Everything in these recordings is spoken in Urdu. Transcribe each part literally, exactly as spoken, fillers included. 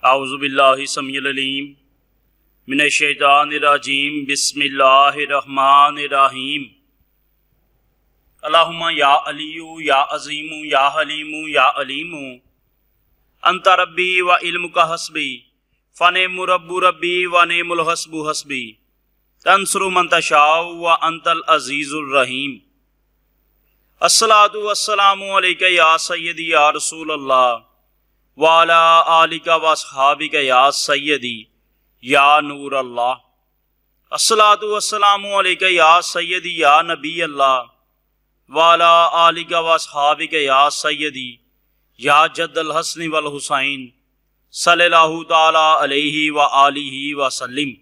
اعوذ باللہ سمیع العلیم من الشیطان الرجیم بسم اللہ الرحمن الرحیم اللہم یا علی یا عظیم یا حلیم یا علیم انت ربی و علمک حسبی فنعم رب ربی و نعم الحسب حسبی تنصر من تشاء و انت العزیز الرحیم الصلاۃ والسلام علیک یا سیدی یا رسول اللہ وعلی آلک و اصحابک یا سیدی یا نور اللہ الصلاۃ والسلام علیک یا سیدی یا نبی اللہ وعلی آلک و اصحابک یا سیدی یا جد الحسن والحسین صلی اللہ تعالی علیہ وآلہ وسلم۔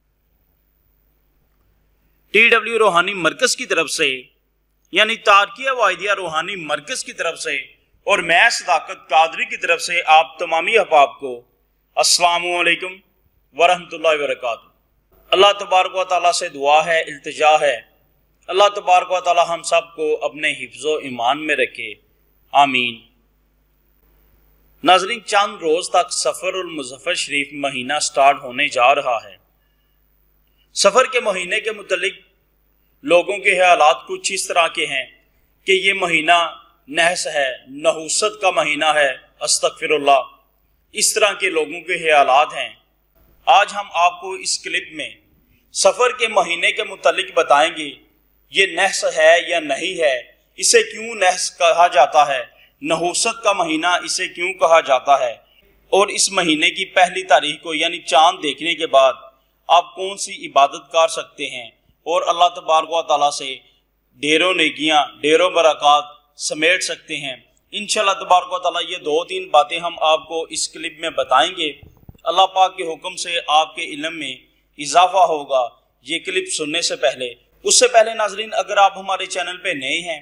ٹی ڈبلیو روحانی مرکز کی طرف سے یعنی تارکیہ واحدیہ روحانی مرکز کی طرف سے اور میں صداقت قادری کی طرف سے آپ تمامی احباب کو السلام علیکم ورحمۃ اللہ وبرکاتہ۔ اللہ تبارک و تعالیٰ سے دعا ہے، التجا ہے، اللہ تبارک و تعالیٰ ہم سب کو اپنے حفظ و ایمان میں رکھے، آمین۔ ناظرین، چند روز تک سفر المظفر شریف مہینہ سٹارٹ ہونے جا رہا ہے۔ سفر کے مہینے کے متعلق لوگوں کے خیالات کچھ اس طرح کے ہیں کہ یہ مہینہ نحس ہے، نحوست کا مہینہ ہے، استغفر اللہ، اس طرح کے لوگوں کے خیالات ہیں۔ آج ہم آپ کو اس کلپ میں سفر کے مہینے کے متعلق بتائیں گے یہ نحس ہے یا نہیں ہے، اسے کیوں نحس کہا جاتا ہے، نحوست کا مہینہ اسے کیوں کہا جاتا ہے، اور اس مہینے کی پہلی تاریخ کو یعنی چاند دیکھنے کے بعد آپ کون سی عبادت کر سکتے ہیں اور اللہ تبارک و تعالیٰ سے ڈھیروں نیکیاں ڈھیروں برکات سمیٹ سکتے ہیں۔ انشاءاللہ تبارک و تعالیٰ یہ دو تین باتیں ہم آپ کو اس کلپ میں بتائیں گے۔ اللہ پاک کے حکم سے آپ کے علم میں اضافہ ہوگا یہ کلپ سننے سے پہلے۔ اس سے پہلے ناظرین، اگر آپ ہمارے چینل پہ نئے ہیں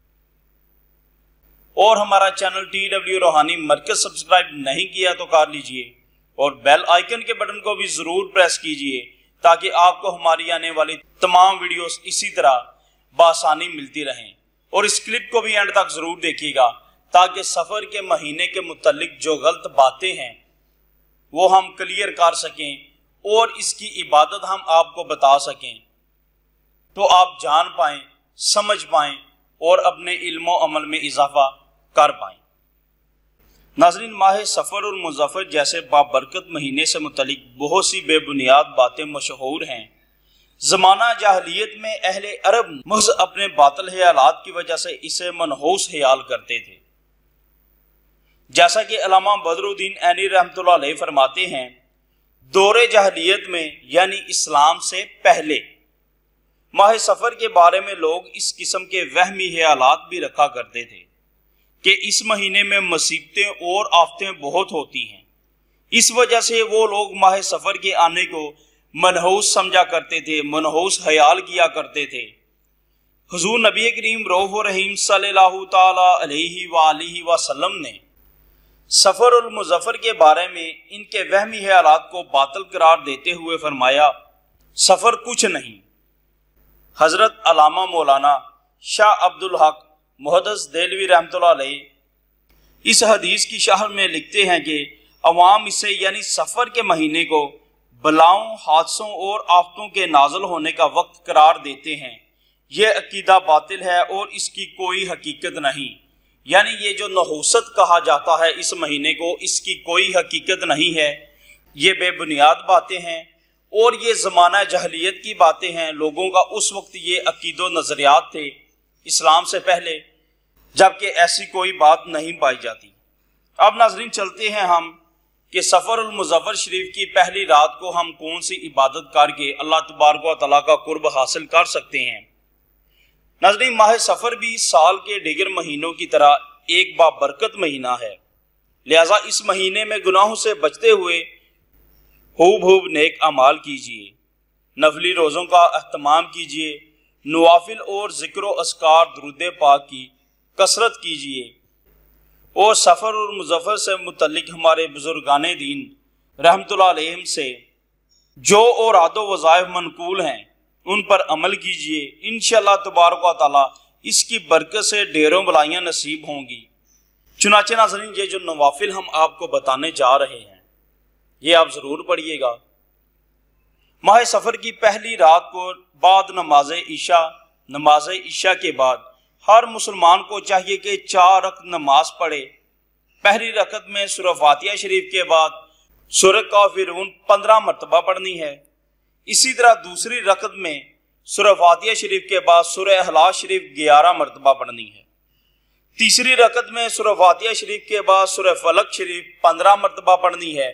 اور ہمارا چینل ٹی ڈبلیو روحانی مرکز سبسکرائب نہیں کیا تو کر لیجئے اور بیل آئیکن کے بٹن کو بھی ضرور پریس کیجئے تاکہ آپ کو ہماری آنے والی تمام ویڈیوز اسی طرح بآسانی ملتی رہیں، اور اس کلپ کو بھی اینڈ تک ضرور دیکھیے گا تاکہ سفر کے مہینے کے متعلق جو غلط باتیں ہیں وہ ہم کلیئر کر سکیں اور اس کی عبادت ہم آپ کو بتا سکیں تو آپ جان پائیں، سمجھ پائیں اور اپنے علم و عمل میں اضافہ کر پائیں۔ ناظرین، ماہ سفر المظفر جیسے بابرکت مہینے سے متعلق بہت سی بے بنیاد باتیں مشہور ہیں۔ زمانہ جاہلیت میں اہل عرب محض اپنے باطل خیالات کی وجہ سے اسے منحوس خیال کرتے تھے، جیسا کہ علامہ بدر الدین عینی رحمۃ اللہ علیہ فرماتے ہیں، دور جاہلیت میں یعنی اسلام سے پہلے ماہ سفر کے بارے میں لوگ اس قسم کے وہمی خیالات بھی رکھا کرتے تھے کہ اس مہینے میں مصیبتیں اور آفتیں بہت ہوتی ہیں، اس وجہ سے وہ لوگ ماہ سفر کے آنے کو منحوس سمجھا کرتے تھے، منحوس خیال کیا کرتے تھے۔ حضور نبی کریم رؤوف الرحیم صلی اللہ تعالی علیہ وآلہ وسلم نے سفر المظفر کے بارے میں ان کے وہمی خیالات کو باطل قرار دیتے ہوئے فرمایا، سفر کچھ نہیں۔ حضرت علامہ مولانا شاہ عبد الحق محدث دہلوی رحمۃ اللہ علیہ اس حدیث کی شرح میں لکھتے ہیں کہ عوام اسے یعنی سفر کے مہینے کو بلاؤں، حادثوں اور آفتوں کے نازل ہونے کا وقت قرار دیتے ہیں۔ یہ عقیدہ باطل ہے اور اس کی کوئی حقیقت نہیں، یعنی یہ جو نحوست کہا جاتا ہے اس مہینے کو، اس کی کوئی حقیقت نہیں ہے، یہ بے بنیاد باتیں ہیں اور یہ زمانہ جاہلیت کی باتیں ہیں۔ لوگوں کا اس وقت یہ عقید و نظریات تھے اسلام سے پہلے، جبکہ ایسی کوئی بات نہیں پائی جاتی۔ اب ناظرین چلتے ہیں ہم کہ سفر المظفر شریف کی پہلی رات کو ہم کون سی عبادت کر کے اللہ تبارک و تعالیٰ کا قرب حاصل کر سکتے ہیں۔ ناظرین، ماہ سفر بھی سال کے دیگر مہینوں کی طرح ایک بابرکت مہینہ ہے، لہذا اس مہینے میں گناہوں سے بچتے ہوئے خوب خوب نیک اعمال کیجیے، نفلی روزوں کا اہتمام کیجیے، نوافل اور ذکر و اذکار درود پاک کی کثرت کیجیے، اور سفر اور مظفر سے متعلق ہمارے بزرگان دین رحمۃ اللہ علیہم سے جو اوراد و وظائف منقول ہیں ان پر عمل کیجیے۔ انشاءاللہ تبارک و تعالیٰ اس کی برکت سے ڈھیروں بلائیاں نصیب ہوں گی۔ چنانچہ ناظرین، یہ جو نوافل ہم آپ کو بتانے جا رہے ہیں یہ آپ ضرور پڑھیے گا۔ ماہ سفر کی پہلی رات کو بعد نماز عشاء نماز عشاء کے بعد ہر مسلمان کو چاہیے کہ چار رکعت نماز پڑھے۔ پہلی رکعت میں سورہ فاتحہ شریف کے بعد سورہ کافرون پندرہ مرتبہ پڑھنی ہے۔ اسی طرح دوسری رکعت میں سورہ فاتحہ شریف کے بعد سورہ اخلاص شریف گیارہ مرتبہ پڑھنی ہے۔ تیسری رکعت میں سورہ فاتحہ شریف کے بعد سورہ فلق شریف پندرہ مرتبہ پڑھنی ہے،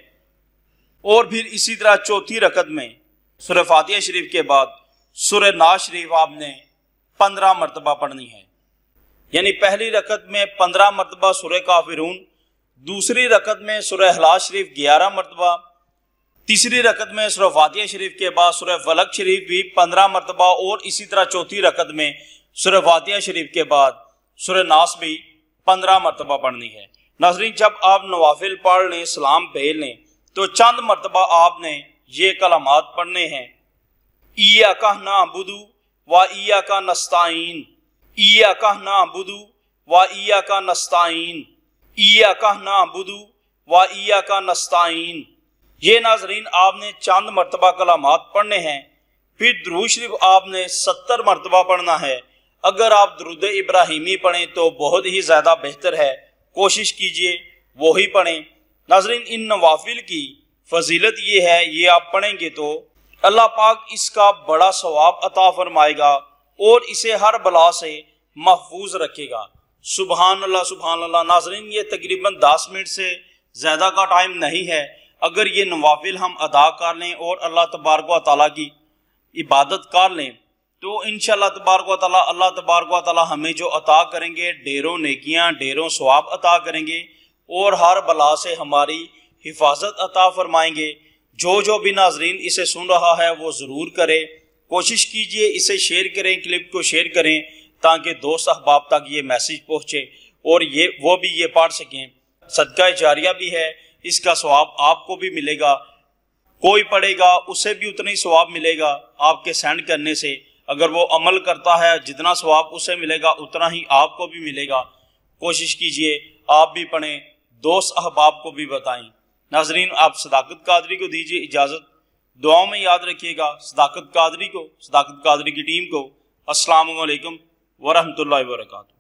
اور پھر اسی طرح چوتھی رکعت میں سورہ فاتحہ شریف کے بعد سورہ ناس شریف آپ نے پندرہ مرتبہ پڑھنی ہے۔ یعنی پہلی رکعت میں پندرہ مرتبہ سورہ کافرون، دوسری رکعت میں سورہ اخلاص شریف گیارہ مرتبہ، تیسری رکعت میں سورہ فاتحہ شریف کے بعد سورہ فلق شریف بھی پندرہ مرتبہ، اور اسی طرح چوتھی رکعت میں سورہ فاتحہ شریف کے بعد سورہ ناس بھی پندرہ مرتبہ پڑھنی ہے۔ ناظرین، جب آپ نوافل پڑھ لیں، سلام بھیج لیں، تو چند مرتبہ آپ نے یہ کلمات پڑھنے ہیں: ایاک نعبد و ایاک نستعین، ایاک نعبد و ایاک نستعین، ایاک نعبد و ایاک نستعین۔ یہ ناظرین آپ نے چند مرتبہ کلمات پڑھنے ہیں۔ پھر درود شریف آپ نے ستر مرتبہ پڑھنا ہے۔ اگر آپ درود ابراہیمی پڑھیں تو بہت ہی زیادہ بہتر ہے، کوشش کیجئے وہی پڑھیں۔ ناظرین، ان نوافل کی فضیلت یہ ہے، یہ آپ پڑھیں گے تو اللہ پاک اس کا بڑا ثواب عطا فرمائے گا اور اسے ہر بلا سے محفوظ رکھے گا۔ سبحان اللہ سبحان اللہ۔ ناظرین، یہ تقریباً دس منٹ سے زیادہ کا ٹائم نہیں ہے۔ اگر یہ نوافل ہم ادا کر لیں اور اللہ تبارک و تعالیٰ کی عبادت کر لیں تو انشاءاللہ تبارک و تعالیٰ اللہ تبارک و تعالیٰ ہمیں جو عطا کریں گے ڈھیروں نیکیاں ڈھیروں ثواب عطا کریں گے اور ہر بلا سے ہماری حفاظت عطا فرمائیں گے۔ جو جو بھی ناظرین اسے سن رہا ہے وہ ضرور کرے، کوشش کیجئے اسے شیئر کریں، کلپ کو شیئر کریں تاکہ دوست احباب تک یہ میسیج پہنچے اور یہ وہ بھی یہ پڑھ سکیں۔ صدقہ جاریہ بھی ہے، اس کا ثواب آپ کو بھی ملے گا، کوئی پڑھے گا اسے بھی اتنا ہی ثواب ملے گا آپ کے سینڈ کرنے سے۔ اگر وہ عمل کرتا ہے جتنا ثواب اسے ملے گا اتنا ہی آپ کو بھی ملے گا۔ کوشش کیجئے آپ بھی پڑھیں، دوست احباب کو بھی بتائیں۔ ناظرین، آپ صداقت قادری کو دیجئے اجازت، دعاؤں میں یاد رکھیے گا صداقت قادری کو، صداقت قادری کی ٹیم کو۔ السلام علیکم ورحمۃ اللہ وبرکاتہ۔